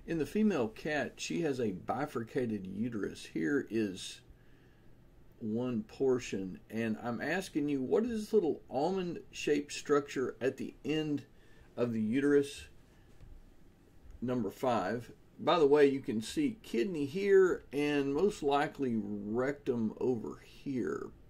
In the female cat, she has a bifurcated uterus. Here is one portion, and I'm asking you, what is this little almond-shaped structure at the end of the uterus? Number 5. By the way, you can see kidney here and most likely rectum over here.